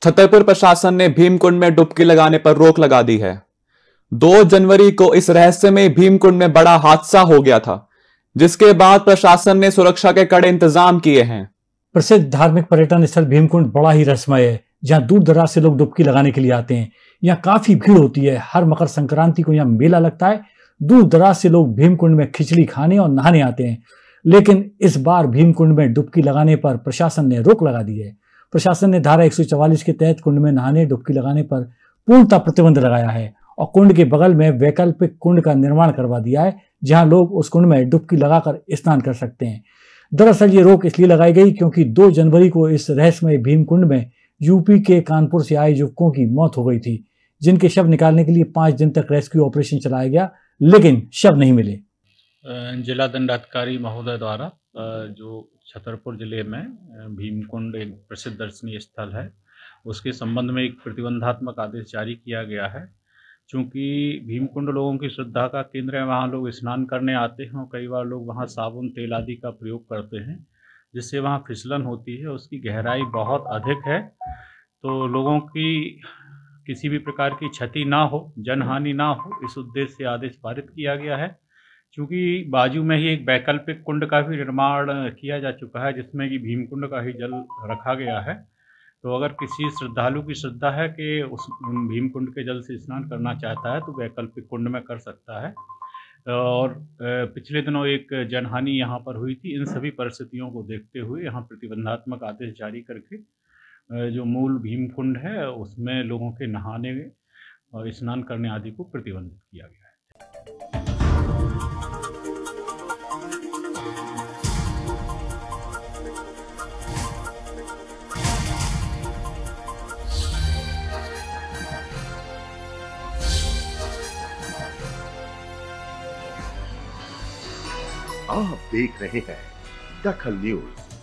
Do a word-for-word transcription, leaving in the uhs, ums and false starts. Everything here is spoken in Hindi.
छतरपुर प्रशासन ने भीमकुंड में डुबकी लगाने पर रोक लगा दी है। दो जनवरी को इस रहस्यमय भीमकुंड में बड़ा हादसा हो गया था, जिसके बाद प्रशासन ने सुरक्षा के कड़े इंतजाम किए हैं। प्रसिद्ध धार्मिक पर्यटन स्थल भीमकुंड बड़ा ही रहस्यमय है, जहां दूर दराज से लोग डुबकी लगाने के लिए आते हैं। यहाँ काफी भीड़ होती है। हर मकर संक्रांति को यहाँ मेला लगता है। दूर दराज से लोग भीमकुंड में खिचड़ी खाने और नहाने आते हैं। लेकिन इस बार भीमकुंड में डुबकी लगाने पर प्रशासन ने रोक लगा दी है। प्रशासन ने धारा एक सौ चौवालीस के तहत कुंड में नहाने डुबकी लगाने पर पूर्णतः प्रतिबंध लगाया है और कुंड के बगल में वैकल्पिक कुंड का निर्माण करवा दिया है, जहां लोग उस कुंड में डुबकी लगाकर स्नान कर सकते हैं। दरअसल ये रोक इसलिए लगाई गई क्योंकि दो जनवरी को इस रहस्यमय भीमकुंड में यूपी के कानपुर से आए युवकों की मौत हो गई थी, जिनके शव निकालने के लिए पांच दिन तक रेस्क्यू ऑपरेशन चलाया गया, लेकिन शव नहीं मिले। जिला दंडाधिकारी महोदय द्वारा जो छतरपुर जिले में भीमकुंड एक प्रसिद्ध दर्शनीय स्थल है, उसके संबंध में एक प्रतिबंधात्मक आदेश जारी किया गया है। चूँकि भीमकुंड लोगों की श्रद्धा का केंद्र है, वहाँ लोग स्नान करने आते हैं और कई बार लोग वहाँ साबुन तेल आदि का प्रयोग करते हैं, जिससे वहाँ फिसलन होती है। उसकी गहराई बहुत अधिक है, तो लोगों की किसी भी प्रकार की क्षति ना हो, जनहानि ना हो, इस उद्देश्य से आदेश पारित किया गया है। चूँकि बाजू में ही एक वैकल्पिक कुंड का भी निर्माण किया जा चुका है, जिसमें कि भीमकुंड का ही जल रखा गया है। तो अगर किसी श्रद्धालु की श्रद्धा है कि उस भीमकुंड के जल से स्नान करना चाहता है तो वैकल्पिक कुंड में कर सकता है। और पिछले दिनों एक जनहानि यहाँ पर हुई थी। इन सभी परिस्थितियों को देखते हुए यहाँ प्रतिबंधात्मक आदेश जारी करके जो मूल भीमकुंड है उसमें लोगों के नहाने और स्नान करने आदि को प्रतिबंधित किया गया है। आप देख रहे हैं दखल न्यूज।